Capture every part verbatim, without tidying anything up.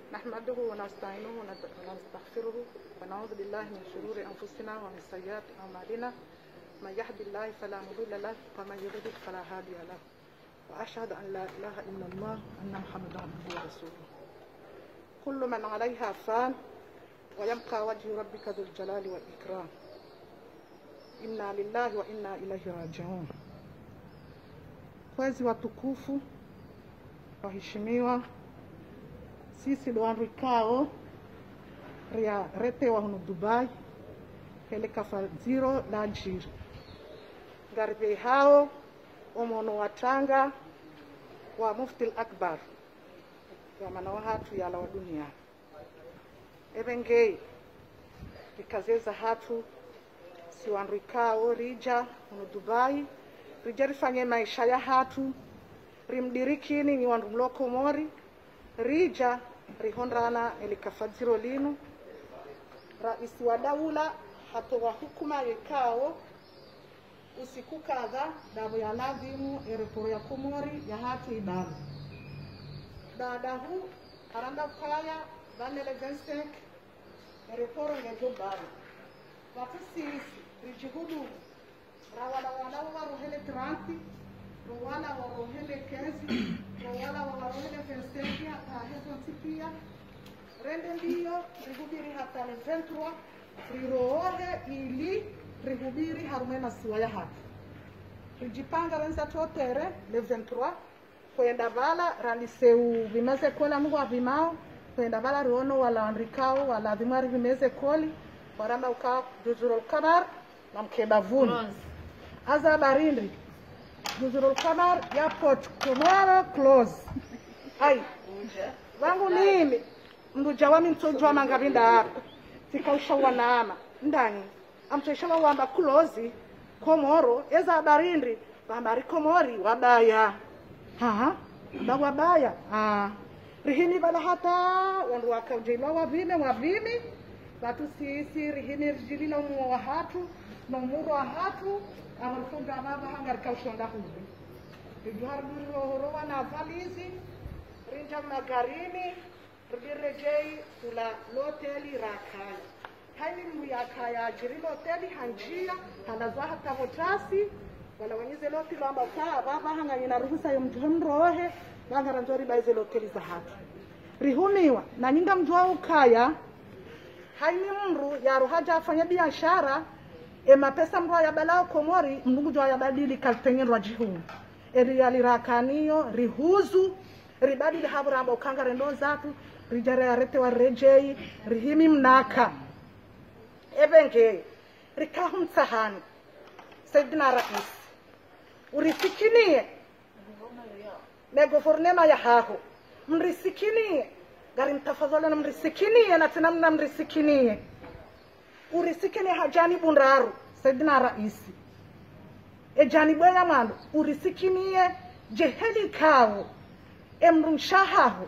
نحمده ونستعينه ونستغفره ونعوذ بالله من شرور أنفسنا ومن سيئات أعمالنا من يهد الله فلا مضل له ومن يضلل فلا هادي له وأشهد أن لا إله إلا الله أن محمدا عبده ورسوله. كل من عليها فان ويبقى وجه ربك ذو الجلال والإكرام. Inna lillahi wa inna ilahi rajiun. Kwezi watukufu, waheshimiwa, sisi doanrikao ria rete wa hunu Dubai hele kafaziro la jiri garbe hao omono watanga wa mufti al-akbar wa manawahatu ya la wa dunia ebengei ikazeza hatu si wanrikao rija hunu Dubai rija rifanye maisha ya hatu rimdirikini ni wanrumloko mori rija rihondrana elikafadziro linu raisi wa daula hatowa hukuma yekao usiku kadha damu ya lazimu ereporo ya kumori ya hatu ibaru dada hu haranda kaya vanele vensek ereporo ngejo baru watu sisi rijihudu rawala wala wa rohele transi rawala wa rohele kezi rawala wa rohele vensekia ahezo tipia rende ndiyo rihubiri hata le ventura rirohe ili rihubiri harumena siwa ya hatu rijipanga renza totere le ventura kwenda bala raliseu vimeze kola mwa vimao kwenda bala riono wala andrikao wala vimari vimeze koli waramba uka juzurul kamar na mkebavuni aza barindi juzurul kamar airport tomorrow close ai wangu nini mruja wami mtojwa mangabinda hapa tikaushawa naama ndani amtoshawa wamba close komoro eza barindi bambari komori wabaya ha ha wabaya ah rihini bala hata wandu wakajela wavime wavimi watu sisi rihini rijilina umu wa hatu na umuru wa hatu amalfunga baba hangarika ushonda huzi rijuhar horowa na valizi rinja magarini rirejei kula loteli rakaya haini mbu ya kaya jiri loteli hanjia halazaha tavotasi wala wanyize loti lamba kaa baba hanga ina ruhusa ya mrohe wangara njori baize loteli za hatu rihumiwa na nyinga mjua ukaya haini mru ya ruhaja afanya biashara e mapesa mru ya balao komori mnungu jua ya badili kaltenye rwajihumu eri ya lirakaniyo rihuzu ribadili habu ramba ukanga rendo zatu rijare ya rete wa rejei rihimi mnaka ebenge rikahu mtahani Sayyidina Rais urisikinie nego fornema ya haho mrisikinie gari mtafadhali na mrisikinie na tena mna mrisikinie urisikinie hajani bundaru Sayyidina Rais ejani bwenya mando urisikinie jeheli kao emrunshahaho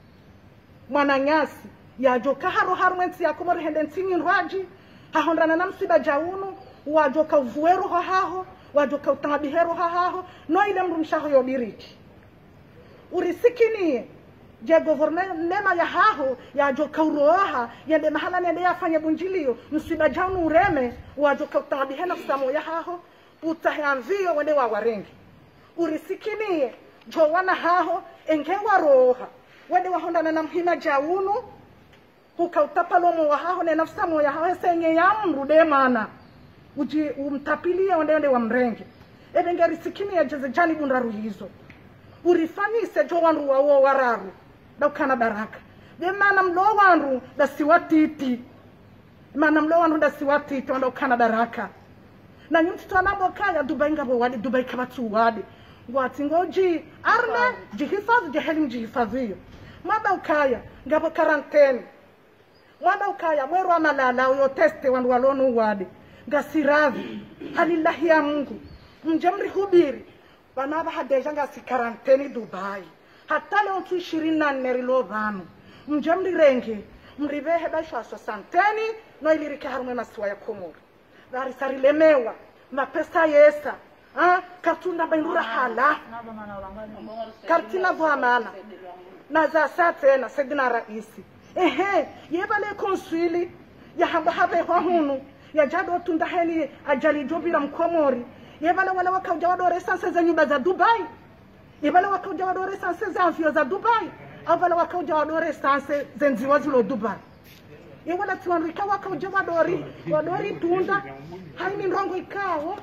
mwananyasi yajoka haro harwensi yakomori hendentingi nraji hahondana na msiba jaunu wajoka uvuero haho wajoka utamabihero haho no ile mrunshaho yodiriki urisikinie je government nema ya haho yajoka uroha yende mahala nende yafanya bunjilio msiba jaunu ureme wajoka utamabihena kusamo ya haho utahanvio wende wa warengi urisikinie jowana haho engewa roha wende wahondana na mhima jaunu huka utapalomo wa haho ne nafsa moya haho senye ya mrude mana uji umtapilia wende wende wa mrenge ebenge risikini ya jeze jani bundaru hizo urifanyise jo wanru wa uo wararu da ukana baraka de mana mlo wanru da siwatiti mana mlo wanru da siwatiti wanda ukana baraka na nyumti tuanabo kaya Dubai ngabo wadi Dubai kabatu wadi wati ngoji arne jihifadhi jeheli mjihifadhiyo mwada ukaya ngabo karanteni mwada ukaya mweru wa malala uyo teste wandu walonu wadi ngasiravi halillahi ya Mungu mjemri hubiri wanaba hadeja ngasi karanteni Dubai hata leo tu ishirini na nne rilovanu mjemri renge mribehe baisha santeni no ilirike harume masiwa ya komori varisari lemewa mapesa yesa ah kartunda baindura hala kartina vwa mana na za saa tena Sayyidina Rais ehe yebale konsili ya hamba habe kwa hunu ya jado tundaheni ajali jobira mkomori yebale wala wakauja wadore sanse za nyumba za Dubai yebale wakauja wadore sanse za afyo za Dubai abala wakauja wadore sanse za nziwa zulo Dubai yewala tuanrika wakauja wadori wadori tunda haini ndongo ikawo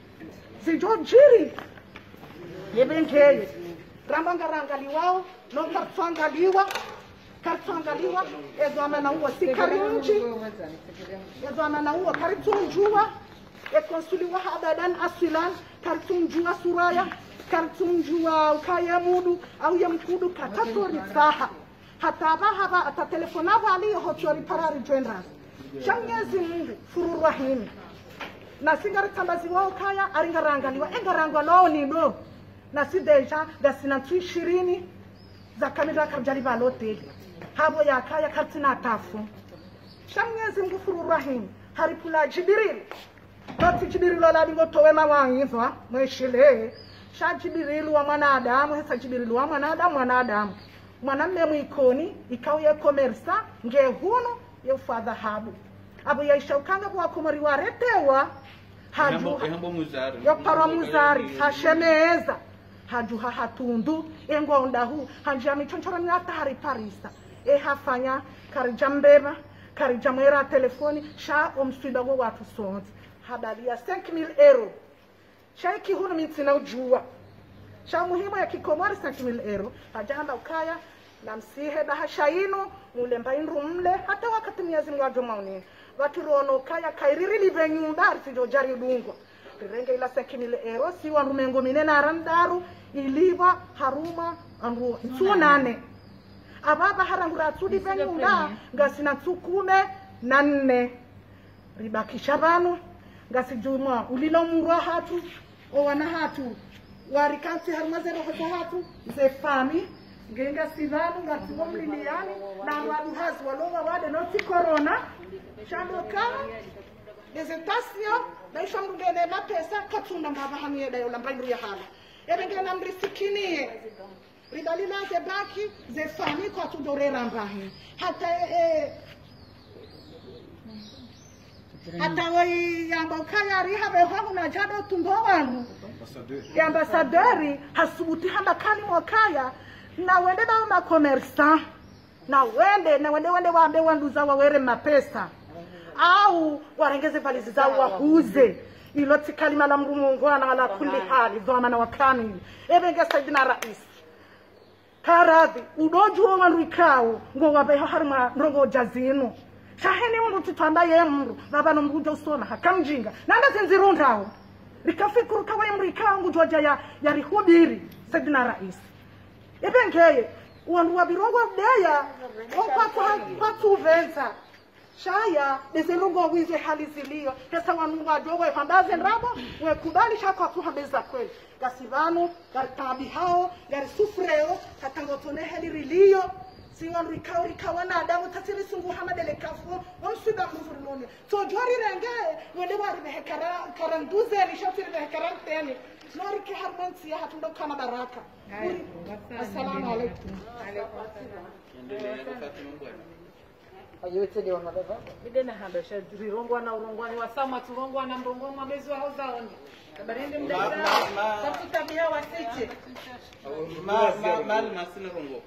zijojiri yebenkeye rambanga rangaliwao no kartwangaliwa kartwangaliwa ezo amana uwa sikarinji ezo amana uwa karitunjua ekonsuliwa hadadan asilan karitunjua suraya karitunjua ukaya mudu au ya mkudu katatori saha hata bahaba atatelefona aliyo hotori parari jwenras shangezi mungu furu rahimi na singari tambazi wao kaya aringarangaliwa engarangwa lao ni do na si deja da sinatu ishirini za kamera karjali balote habo ya kaya katina tafu shamnyezi ngufuru rahim haripula jibiril doti jibiril la bingo towe mawangizwa mweshile sha jibiril wa mwanadamu hesa jibiril wa mwanadamu mwanadamu mwanamme mwikoni ikawe komersa nge hunu ye father habu abo ya ishaukanga kwa komori waretewa haju yo para muzari hashemeza haju hatundu engo ondahu hanja michonchora nyata hari parisa e hafanya karijambeba karijamwera telefoni sha omswida go watu sonzi hadalia cinq mille euro shaiki hunu mitina ujua sha muhimu ya kikomori cinq mille euro hajamba ukaya na msihe bahashaino mulemba inru mle hata wakati miezi mwajo maunini watu rono kaya kairiri libe nyumba artijo jari udungo rirenge ila cinq mille euro si warumengo minena arandaru iliba haruma anru tsunane ababa harangura tudi benyumba ngasina tsukume nanne ribakisha banu ngasijuma ulilo murwa hatu o wana hatu warikanti haruma zero hatu ze fami ngenga sivanu ngatiwo mliliani na wadu hazi walonga wade noti corona shadoka desentasio na isho mrugene mapesa katunda mbaba hamye dayo lambandu ya hala ebenge na mrisikini ridalila ze baki ze fami kwa tudorera mbahi hata e hata wai yamba ukaya rihabe hangu na jado tumbo wangu ya ambasaderi hasubuti hamba kani mwakaya na wende na makomersa na wende na wende wende waambe wanduza wawere mapesa au warengeze valizi zao wahuze iloti kalima la mrumungwana ala kulli hali dhama na wakami ebenge saidina rais karadhi udoju wa wanduikao ngo wabe harma ndongo jazino shaheni mndu tutanda ye mndu baba no mbuja usona hakamjinga nanga zinzirundao rikafikuru kawa mrikao ngujoja ya ya rihubiri saidina rais ebengeye wandu wabirongo deya kwa kwa kwa tuvenza shaya dezenongo wize hali zilio hesa wanu wadogo hambaze nrabo we kubali shaka kuhambeza kweli gasivano gatabi hao gari sufreo katangotone hali rilio si wandu ikao rikawana adamu tatiri sungu hamadele kafu wonsuda mfuruloni so jori renge wende wari behekara karanduze rishatiri behekara teni nori ke harmansi ya hatundo kama baraka. Assalamu alaikum. Ayo tede wana baba. Bidena hamba shadri rongwa na urongwa ni wasama turongwa na mbongwa mabezo hao zaoni. Kabarinde mdada. Safu tabia wasiche. Ma ma ma masina rongo.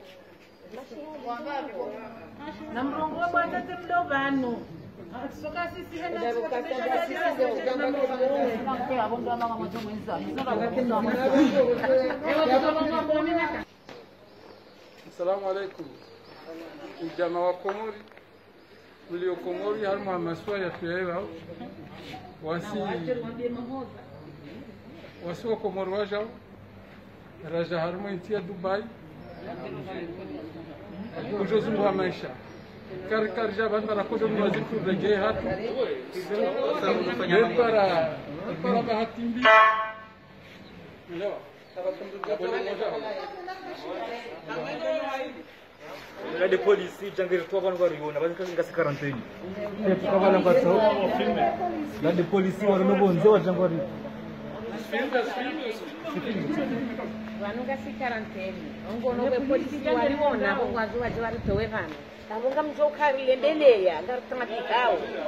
Na mrongo bwana temdo vanu. Soka sisi hena soka sisi na mrongo. Kwa abondo mama mmoja mwenza. Assalamu alaikum. Ujama wa Komori ulio Komori harma maswali tuyaewa wasi wasi wa Komori wajao raja harma intia Dubai kujozu mwa maisha kar kar jaban para kujo mwazi kurege hatu para para bahatimbi leo La de polisi jangere to ban gari yona bazika ngasi quarantaine e to bana ngaso la de polisi waro no bonzo jangori vanonga si karanteni ongono ve polisi waliona vo ngwazi waje varitowe vanhu avo ngamjokari lendeleya ngaritamatikao